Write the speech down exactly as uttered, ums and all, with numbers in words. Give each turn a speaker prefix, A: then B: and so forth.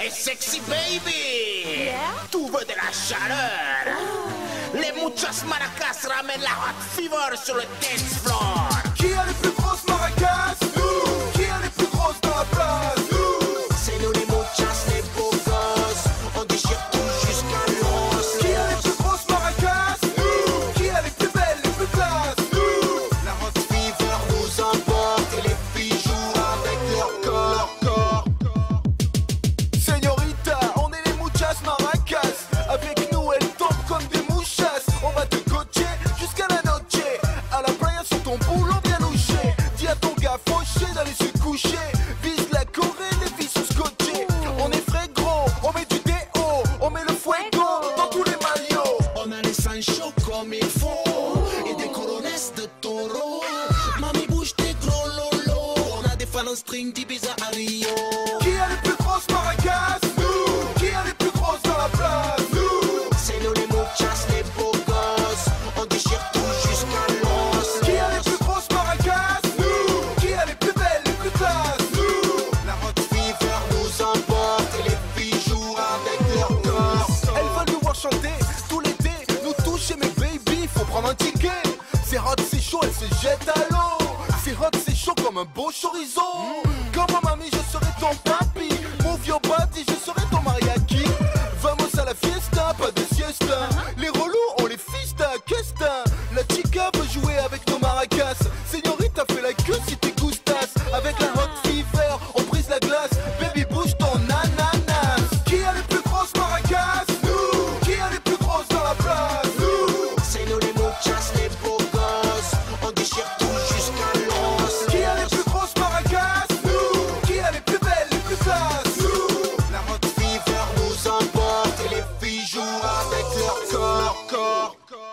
A: Hey sexy baby,
B: Yeah?
A: tu veux de la chaleur. Les muchas maracas ramènent la hot fever sur le dance floor.
C: Qui a les plus grosses maracas? Nous. Qui a les plus grosses dans la place? Nous.
A: C'est nous les muchas, les beaux gosses. On déchire tout jusqu'à l'os.
C: Qui a les plus grosses maracas? Nous. Qui a les plus belles, les plus classes? Nous.
A: La hot fever nous emporte et les filles jouent avec leur corps, corps.
C: Señorita, on est les muchas maracas. Avec nous, elles tombent comme des mouchas. On va te coacher jusqu'à la noche. À la playa sur ton boulot bien louché. Dis à ton gars fauché d'aller se coucher. Vise la Corée, les filles sont scotchées. On est frais gros, on met du déo. On met le fuego dans tous les maillots.
A: On a les Sancho comme il faut et des corones de taureau. Mami bouge tes gros lolos. On a des fans en string d'Ibiza à Rio.
C: Qui a les plus grosses maracas? Nous. Qui a les plus grosses dans la place? Nous.
A: C'est nous les muchas, les beaux gosses. On déchire tout jusqu'à l'os.
C: Qui a les plus grosses maracas? Nous. Qui a les plus belles, les plus classes? Nous.
A: La hot fever nous emporte et les filles jouent avec leur corps.
C: Elles veulent nous voir chanter tout l'été, nous toucher mes baby, faut prendre un ticket. C'est hot, c'est chaud, elles se jettent à l'eau. C'est hot, c'est chaud comme un beau chorizo. Comme mamie, je serai ton papi. Move your body, je serai ton mariachi. Vamos à la fiesta, pas de siesta. Les relous, on les fista, qu'esta. La chica veut jouer avec nos maracas. Señorita, fait la queue si t'es gustas. Avec la hot fever, on brise la glace. Baby, bouge ton ananas. Qui a les plus grosses maracas? Nous. Qui a les plus grosses dans la place? Nous.
A: C'est nous les muchas, les beaux gosses. On déchire tout jusqu'à l'os.
C: Qui a les plus grosses maracas? Nous. Qui a les plus belles, les plus classes? Nous.
A: La hot fever nous emporte et les filles jouent avec leur corps, corps.